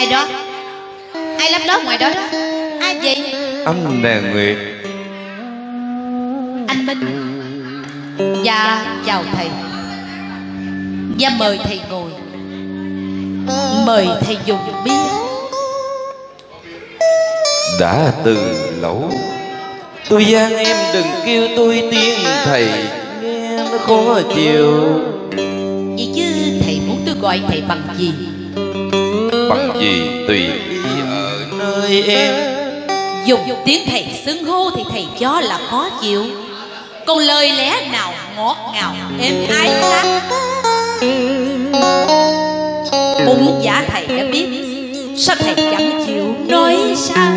Ai đó? Ai lấp lót ngoài đó đó? Ai vậy? Anh nè Nguyệt. Anh Minh. Dạ chào thầy. Dạ mời thầy ngồi. Mời thầy dùng bia. Đã từ lâu tôi gian em đừng kêu tôi tiếng thầy, nghe nó khó chịu. Vậy chứ thầy muốn tôi gọi thầy bằng gì? Bằng gì tùy ý ở nơi em. Dùng tiếng thầy xưng hô thì thầy cho là khó chịu, còn lời lẽ nào ngọt ngào êm ái khác. Bụng giả thầy đã biết, sao thầy chẳng chịu nói sao?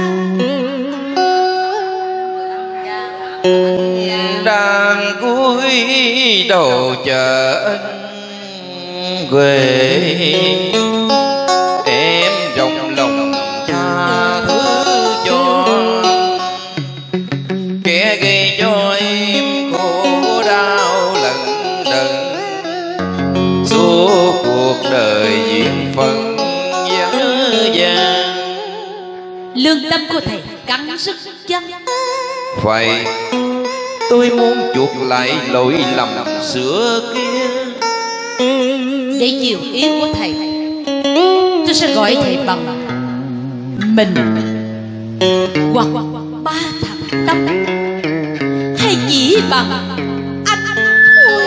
Đang cúi đầu chờ anh về, em rộng lòng tha thứ cho kẻ gây cho em khổ đau lần đần. Suốt cuộc đời duyên phận dở dàng, Lương tâm của thầy cắn rứt chân. phải tôi muốn chuộc lại lỗi lầm xưa kia. Để chiều ý của thầy, tôi sẽ gọi thầy bằng mình hoặc ba thằng Tâm, hay chỉ bằng anh thôi.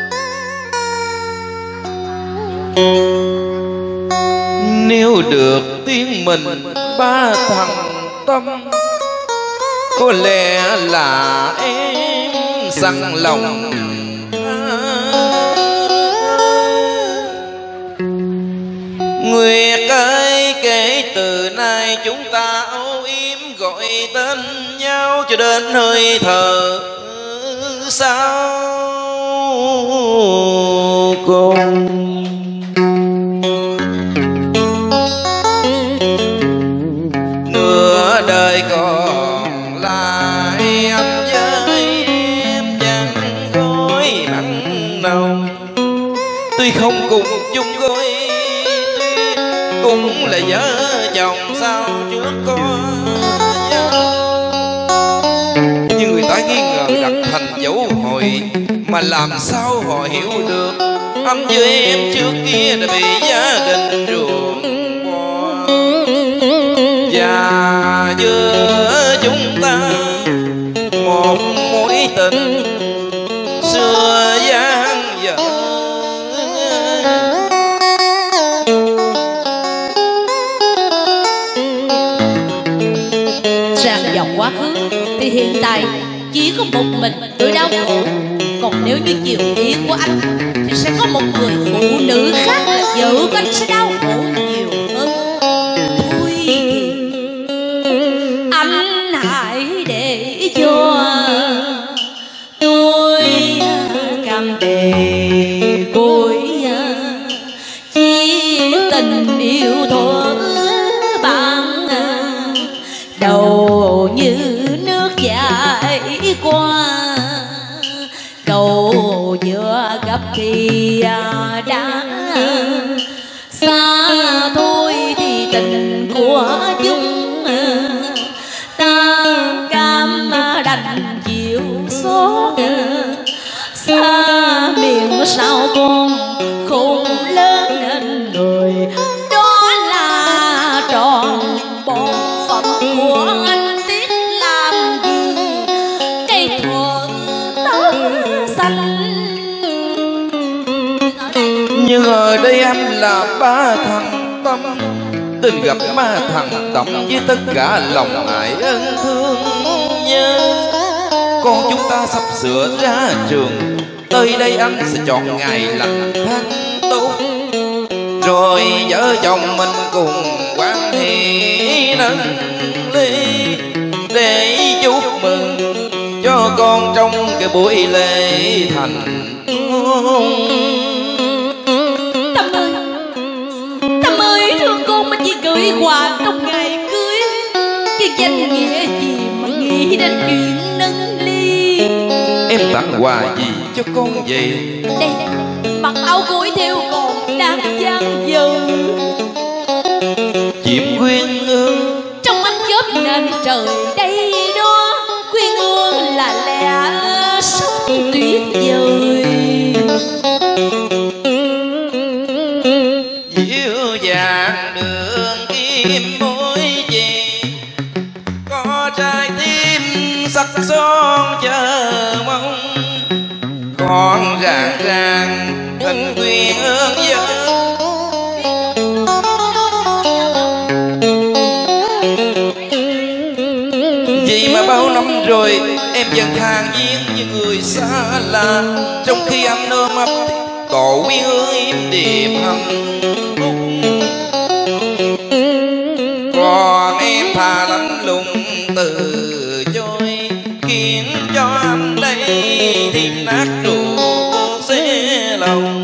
Nếu được tiếng mình ba thằng Tâm, có lẽ là em sẵn lòng. Nguyệt ơi, kể từ nay chúng ta âu yếm gọi tên nhau cho đến hơi thở sau cùng. Nửa đời còn lại anh với em chẳng gói mặn nồng. Tuy không cùng chung gói cũng là vợ chồng sao trước có nhau, nhưng người ta nghi ngờ đặt thành dấu hồi, mà làm sao họ hiểu được anh với em trước kia đã bị gia đình ruồng bỏ. Và giữa chúng ta một mối tình xưa dang dở. Rằng dòng quá khứ thì hiện tại chỉ có một mình tôi đau khổ, còn nếu như chiều ý của anh thì sẽ có một người phụ nữ khác là vợ của anh sẽ đau khổ nhiều hơn. Thôi thì anh hãy để cho tôi cầm tề cối chia tình yêu thuở ban đầu như nước chảy qua. Cầu vừa gặp thì đã xa thôi thì tình của chúng ta cam đành chịu xót. Xa miền sao con khôn lớn nên người đó là tròn bổn phận của anh. Tiếc làm gì cây thuở tóc xanh. Nhưng ở đây anh là ba thằng Tâm, tình gặp ba thằng Tâm với tất cả lòng ái ân thương nhớ. Con chúng ta sắp sửa ra trường, tới đây anh sẽ chọn ngày lành tháng tốt, rồi vợ chồng mình cùng quan hệ nâng ly để chúc mừng cho con trong cái buổi lễ thành hôn. Tâm ơi thương con mà chỉ gửi quà trong ngày cưới, chứ danh nghĩa gì mà nghĩ đến chuyện nâng ly. Em tặng quà gì cho con vậy? Đây, mặc áo gối theo còn đang dang dở. Chỉ vàng đường kim mối về, có trái tim sắc son chờ mong, con rạng ràng ân quyền ơn dân. Vì mà bao năm rồi em vẫn than viếng như người xa lạ, trong khi anh ôm ấp tổ quy ơi im đềm hạnh phúc. Còn em thà lạnh lùng từ chối, khiến cho anh đây thêm nát ruột xé lòng.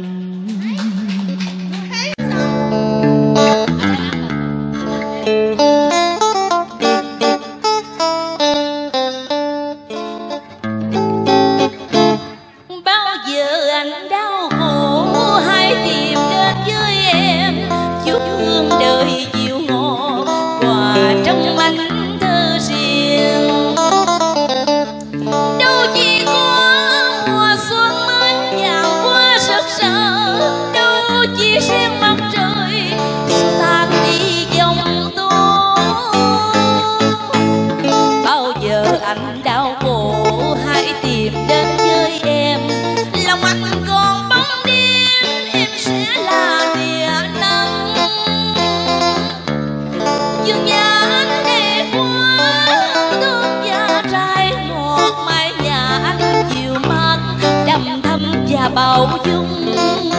Bao dung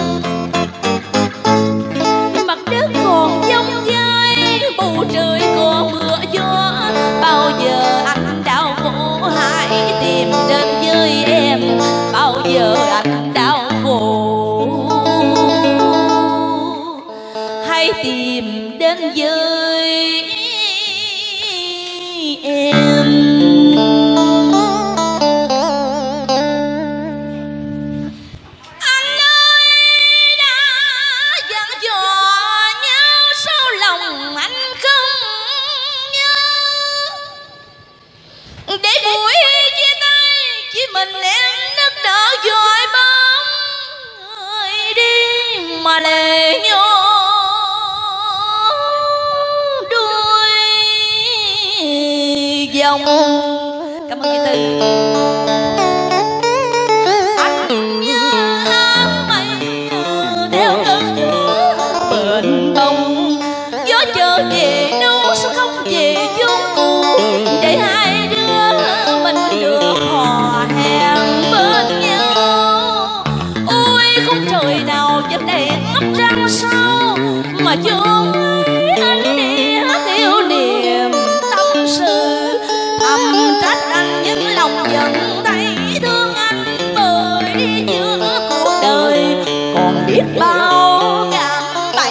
mặt đất còn giông dai, bầu trời còn mưa gió. Bao giờ anh đau khổ hãy tìm đến với em, bao giờ anh đau khổ hãy tìm đến với em. mình em nức nở dội bóng người đi mà lệ nhô đuôi dòng. Cảm ơn chị Tư. Anh như áng mây theo cơn gió bền bông, gió trở về đâu sao không về chốn cũ, để hai đứa mình được hò hẹn bên nhau. Ôi không trời nào cho đèn ngấp trăng sao mà chốn ấy anh đi thiếu niềm tâm sự, thầm trách anh những lòng giận thấy thương anh, bởi giữa cuộc đời còn biết bao cạm bẫy.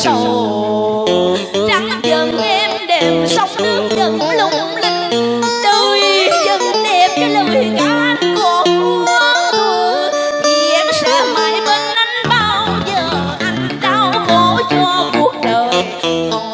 sầu. Trăng dần em đêm sông nước dần lung linh, đời dần đẹp cho lời ca anh còn thương. Vì em sẽ mãi bên anh bao giờ anh đau khổ cho cuộc đời.